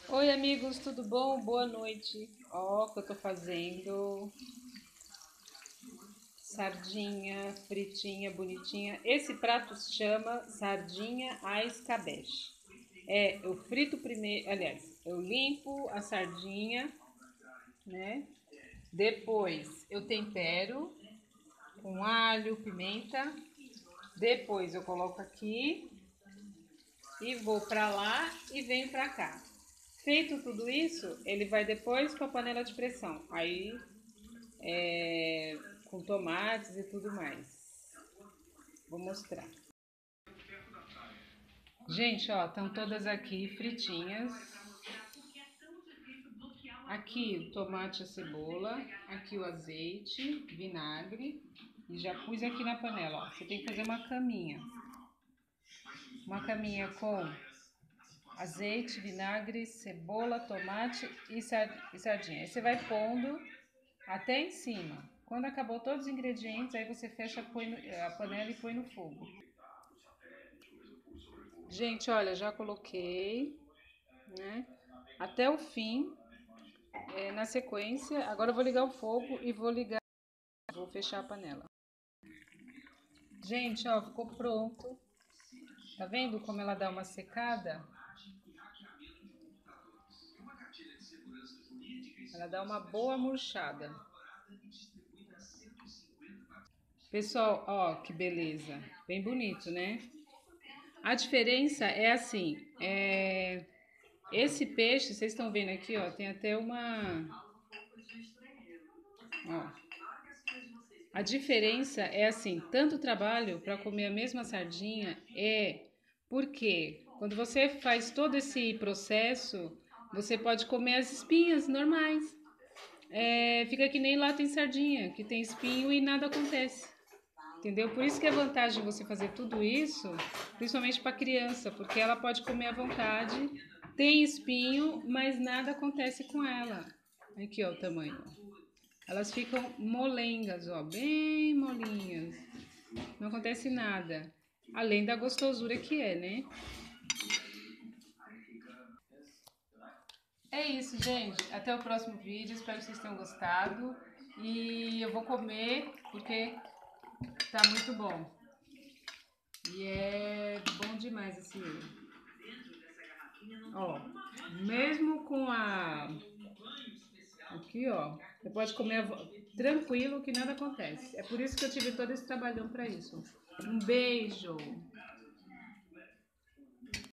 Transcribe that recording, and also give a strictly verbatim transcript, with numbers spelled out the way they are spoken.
Oi, amigos, tudo bom? Boa noite. Ó, o que eu tô fazendo. Sardinha fritinha, bonitinha. Esse prato se chama sardinha à escabeche. É, eu frito primeiro, aliás, eu limpo a sardinha, né? Depois eu tempero com alho, pimenta. Depois eu coloco aqui e vou pra lá e venho pra cá. Feito tudo isso, ele vai depois para a panela de pressão. Aí é, com tomates e tudo mais. Vou mostrar. Gente, ó, estão todas aqui fritinhas. Aqui o tomate e a cebola, aqui o azeite, vinagre e já pus aqui na panela, ó. Você tem que fazer uma caminha. Uma caminha com azeite, vinagre, cebola, tomate e sardinha. Aí você vai pondo até em cima. Quando acabou todos os ingredientes, aí você fecha a panela e põe no fogo. Gente, olha, já coloquei, né? Até o fim, é, na sequência. Agora eu vou ligar o fogo e vou ligar, vou fechar a panela. Gente, ó, ficou pronto. Tá vendo como ela dá uma secada? Ela dá uma boa murchada. Pessoal, ó, que beleza. Bem bonito, né? A diferença é assim, é... esse peixe, vocês estão vendo aqui, ó, tem até uma... Ó. A diferença é assim, tanto trabalho para comer a mesma sardinha é porque quando você faz todo esse processo, você pode comer as espinhas normais. É, fica que nem lá tem sardinha, que tem espinho e nada acontece. Entendeu? Por isso que é vantagem você fazer tudo isso, principalmente para criança, porque ela pode comer à vontade, tem espinho, mas nada acontece com ela. Aqui, ó, o tamanho. Elas ficam molengas, ó, bem molinhas. Não acontece nada. Além da gostosura que é, né? É isso, gente. Até o próximo vídeo. Espero que vocês tenham gostado. E eu vou comer porque tá muito bom. E é bom demais esse milho. Ó, mesmo com a... Aqui, ó. Você pode comer tranquilo que nada acontece. É por isso que eu tive todo esse trabalhão pra isso. Um beijo!